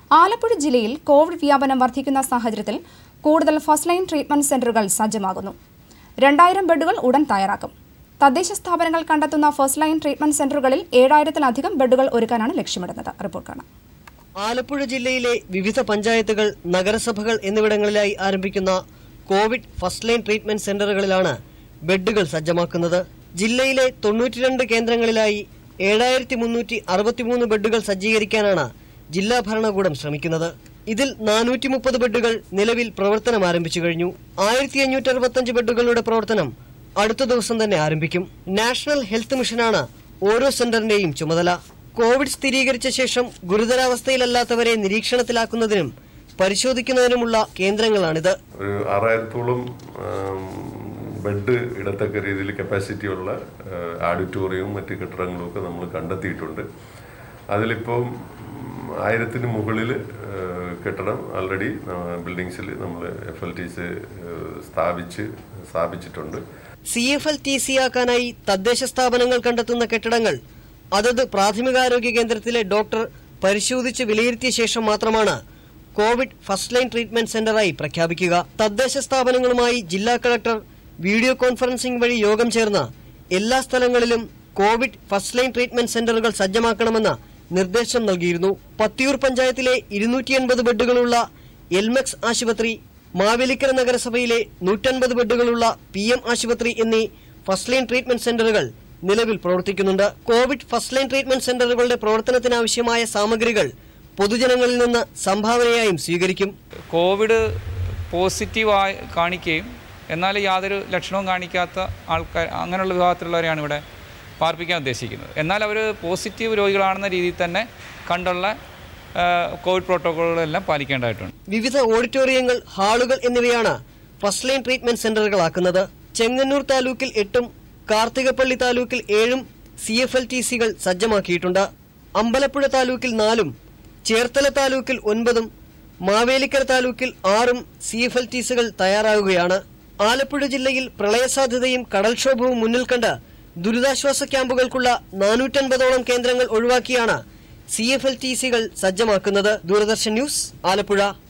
ആലപ്പുഴ ജില്ലയിൽ കോവിഡ് വ്യാപനം വർദ്ധിക്കുന്ന സാഹചര്യത്തിൽ കൂടുതൽ ഫസ്റ്റ് ലൈൻ ട്രീറ്റ്മെന്റ് സെന്ററുകൾ സജ്ജമാകുന്നു. 2000 ബെഡുകൾ ഉടൻ തയ്യാറാക്കും. തദ്ദേശ സ്ഥാപനങ്ങൾ കണ്ടെത്തുന്ന ഫസ്റ്റ് ലൈൻ ട്രീറ്റ്മെന്റ് സെന്ററുകളിൽ 7000-ലധികം ബെഡുകൾ ഒരുക്കാനാണ് ലക്ഷ്യമിടുന്നത്. റിപ്പോർട്ട് കാണാം. ആലപ്പുഴ ജില്ലയിലെ വിവിധ പഞ്ചായത്തുകൾ, നഗരസഭകൾ എന്നിവിടങ്ങളിലായി ആരംഭിക്കുന്ന കോവിഡ് ഫസ്റ്റ് ലൈൻ ട്രീറ്റ്മെന്റ് സെന്ററുകളിലാണ് ബെഡുകൾ സജ്ജമാക്കുന്നത്. ജില്ലയിലെ 92 കേന്ദ്രങ്ങളിലായി 7363 ബെഡുകൾ സജ്ജീകരിക്കാനാണ് ജില്ലാ ഭരണകൂടം ശ്രമിക്കുന്നത്. ഇതിൽ 430 ബെഡുകൾ നിലവിൽ പ്രവർത്തനം ആരംഭിച്ചു കഴിഞ്ഞു. 1565 ബെഡുകളുടെ പ്രവർത്തനം അടുത്ത ദിവസം തന്നെ ആരംഭിക്കും. നാഷണൽ ഹെൽത്ത് മിഷനാണ് ഓരോ സെന്ററിന്റെയും ചുമതല. കോവിഡ് സ്ഥിരീകരിച്ച ശേഷം ഗുരുതരാവസ്ഥയിലല്ലാത്തവരെ നിരീക്ഷണത്തിലാക്കുന്നതിനും പരിശോധിക്കുന്നതിനുമുള്ള കേന്ദ്രങ്ങളാണിത്. 6000-ഓളം ബെഡ് ഇടത്തക്ക രീതിയിൽ കപ്പാസിറ്റി ഉള്ള ഓഡിറ്റോറിയവും മറ്റ് കെട്ടിടങ്ങളും ഒക്കെ നമ്മൾ കണ്ടെത്തിയിട്ടുണ്ട്. അതിലിപ്പം 1000-ന് മുകളിൽ കെട്ടിടം ആൾറെഡി ബിൽഡിങ്സിൽ നമ്മൾ FLTC സ്ഥാപിച്ചിട്ടുണ്ട്. CFLTC ആക്കാനായി തദ്ദേശ സ്ഥാപനങ്ങൾ കണ്ടെത്തുന്ന കെട്ടിടങ്ങൾ അതത് പ്രാഥമികാരോഗ്യ കേന്ദ്രത്തിലെ ഡോക്ടർ പരിശോധിച്ച് വിലയിരുത്തിയ ശേഷം മാത്രമാണ് കോവിഡ് ഫസ്റ്റ് ലൈൻ ട്രീറ്റ്മെന്റ് സെന്ററായി പ്രഖ്യാപിക്കുക. തദ്ദേശ സ്ഥാപനങ്ങളുമായി ജില്ലാ കളക്ടർ വീഡിയോ കോൺഫറൻസിംഗ് വഴി യോഗം ചേർന്ന് എല്ലാ സ്ഥലങ്ങളിലും കോവിഡ് ഫസ്റ്റ് ലൈൻ ട്രീറ്റ്മെന്റ് സെന്ററുകൾ സജ്ജമാക്കണമെന്ന് നിർദ്ദേശം നൽകിയിരുന്നു. പത്തിയൂർ പഞ്ചായത്തിലെ 280 ബെഡുകളുള്ള LMEX ആശുപത്രി, മാവേലിക്കര നഗരസഭയിലെ 150 ബെഡുകളുള്ള PM ആശുപത്രി എന്നീ ഫസ്റ്റ് ലൈൻ ട്രീറ്റ്മെന്റ് സെന്ററുകൾ നിലവിൽ പ്രവർത്തിക്കുന്നുണ്ട്. കോവിഡ് ഫസ്റ്റ് ലൈൻ ട്രീറ്റ്മെന്റ് സെന്ററുകളുടെ പ്രവർത്തനത്തിനാവശ്യമായ സാമഗ്രികൾ പൊതുജനങ്ങളിൽ നിന്ന് സംഭാവനയായും സ്വീകരിക്കും. കോവിഡ് പോസിറ്റീവായി കാണിക്കുകയും എന്നാൽ യാതൊരു ലക്ഷണവും കാണിക്കാത്ത ആൾക്കാർ, അങ്ങനെയുള്ള വിഭാഗത്തിലുള്ളവരെയാണ് ഇവിടെ പാർപ്പിക്കാൻ ഉദ്ദേശിക്കുന്നത്. എന്നാൽ അവർ പോസിറ്റീവ് രോഗികളാണെന്ന രീതിയിൽ തന്നെ കണ്ടുള്ള കോവിഡ് പ്രോട്ടോക്കോളുകളെല്ലാം പാലിക്കേണ്ടതായിട്ടുണ്ട്. വിവിധ ഓഡിറ്റോറിയങ്ങൾ, ഹാളുകൾ എന്നിവയാണ് ഫസ്റ്റ് ലൈൻ ട്രീറ്റ്മെന്റ് സെന്ററുകളാക്കുന്നത്. ചെങ്ങന്നൂർ താലൂക്കിൽ 8-ഉം കാർത്തികപ്പള്ളി താലൂക്കിൽ 7-ഉം CFLTCകൾ സജ്ജമാക്കിയിട്ടുണ്ട്. അമ്പലപ്പുഴ താലൂക്കിൽ 4-ഉം ചേർത്തല താലൂക്കിൽ 9-ഉം മാവേലിക്കര താലൂക്കിൽ 6-ഉം CFLTCകൾ തയ്യാറാകുകയാണ്. ആലപ്പുഴ ജില്ലയിൽ പ്രളയസാധ്യതയും കടൽക്ഷോഭവും മുന്നിൽ കണ്ട് ദുരിതാശ്വാസ ക്യാമ്പുകൾക്കുള്ള 450-ഓളം കേന്ദ്രങ്ങൾ ഒഴിവാക്കിയാണ് CFLTCകൾ സജ്ജമാക്കുന്നത്. ദൂരദർശൻ ന്യൂസ്, ആലപ്പുഴ.